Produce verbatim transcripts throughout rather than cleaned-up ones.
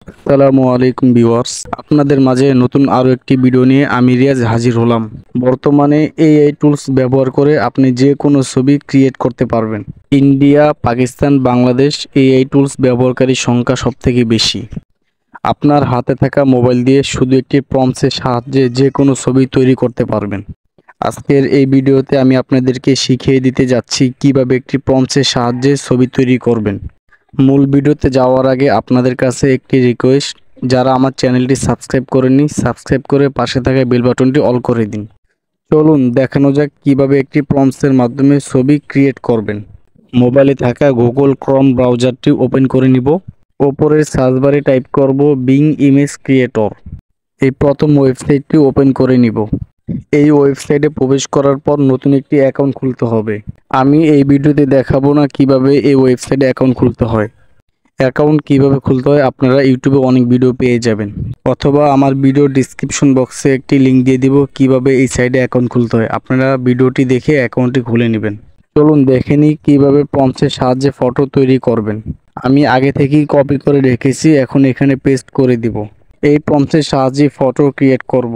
আসসালামু আলাইকুম ভিউয়ার্স, আপনাদের মাঝে নতুন আরও একটি ভিডিও নিয়ে আমি রিয়াজ হাজির হলাম। বর্তমানে এআই টুলস ব্যবহার করে আপনি যে কোনো ছবি ক্রিয়েট করতে পারবেন। India, Pakistan, Bangladesh AI tools ব্যবহারকারীর সংখ্যা সবথেকে বেশি। আপনার হাতে থাকা মোবাইল দিয়ে শুধু একটি প্রম্পটের সাহায্যে যে কোনো ছবি তৈরি করতে পারবেন। আজকের এই ভিডিওতে আমি আপনাদেরকে শিখিয়ে দিতে যাচ্ছি কিভাবে একটি প্রম্পটের সাহায্যে ছবি তৈরি করবেন। মূল ভিডিওতে যাওয়ার আগে আপনাদের কাছে একটি রিকোয়েস্ট, যারা আমার চ্যানেলটি সাবস্ক্রাইব করেননি সাবস্ক্রাইব করে পাশে থাকা বেল বাটনটি অল করে দিন। চলুন দেখানো যাক কিভাবে একটি প্রম্পটের মাধ্যমে ছবি ক্রিয়েট করবেন। মোবাইলে থাকা গুগল ক্রোম ব্রাউজারটি ওপেন করে নিব। ওপরের সার্চ বারে টাইপ করব বিং ইমেজ ক্রিয়েটর। এই প্রথম ওয়েবসাইটটি ওপেন করে নিব। এই ওয়েবসাইটে প্রবেশ করার পর নতুন একটি অ্যাকাউন্ট খুলতে হবে। আমি এই ভিডিওতে দেখাবো না কিভাবে এই ওয়েবসাইটে অ্যাকাউন্ট খুলতে হয়। অ্যাকাউন্ট কিভাবে খুলতে হয় আপনারা ইউটিউবে অনেক ভিডিও পেয়ে যাবেন, অথবা আমার ভিডিও ডিসক্রিপশন বক্সে একটি লিঙ্ক দিয়ে দিব কিভাবে এই সাইটে অ্যাকাউন্ট খুলতে হয়। আপনারা ভিডিওটি দেখে অ্যাকাউন্টটি খুলে নেবেন। চলুন দেখে নিই কীভাবে প্রম্পটের সাহায্যে ফটো তৈরি করবেন। আমি আগে থেকেই কপি করে রেখেছি, এখন এখানে পেস্ট করে দিব। এই প্রম্পটের সাহায্যে ফটো ক্রিয়েট করব।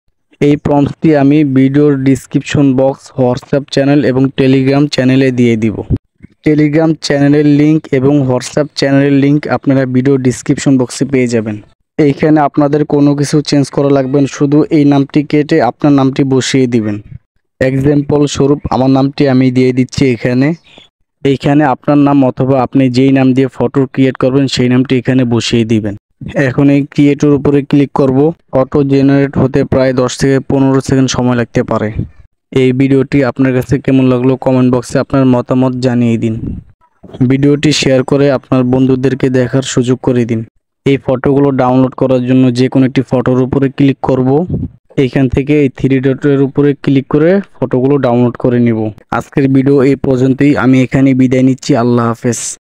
এই প্রম্পটটি আমি ভিডিওর ডিসক্রিপশন বক্স, হোয়াটসঅ্যাপ চ্যানেল এবং টেলিগ্রাম চ্যানেলে দিয়ে দিব। টেলিগ্রাম চ্যানেলের লিঙ্ক এবং হোয়াটসঅ্যাপ চ্যানেলের লিঙ্ক আপনারা ভিডিও ডিসক্রিপশন বক্সে পেয়ে যাবেন। এইখানে আপনাদের কোনো কিছু চেঞ্জ করা লাগবে না, শুধু এই নামটি কেটে আপনার নামটি বসিয়ে দিবেন। এক্সাম্পল স্বরূপ আমার নামটি আমি দিয়ে দিচ্ছি এখানে। এইখানে আপনার নাম অথবা আপনি যেই নাম দিয়ে ফটো ক্রিয়েট করবেন সেই নামটি এখানে বসিয়ে দিবেন। এখন এই ক্রিয়েটের উপরে ক্লিক করব। ফটো জেনারেট হতে প্রায় দশ থেকে পনেরো সেকেন্ড সময় লাগতে পারে। এই ভিডিওটি আপনার কাছে কেমন লাগলো কমেন্ট বক্সে আপনার মতামত জানিয়ে দিন। ভিডিওটি শেয়ার করে আপনার বন্ধুদেরকে দেখার সুযোগ করে দিন। এই ফটোগুলো ডাউনলোড করার জন্য যে কোনো একটি ফটোর উপরে ক্লিক করব। এইখান থেকে এই থ্রি ডটের উপরে ক্লিক করে ফটোগুলো ডাউনলোড করে নিব। আজকের ভিডিও এই পর্যন্তই, আমি এখানে বিদায় নিচ্ছি। আল্লাহ হাফেজ।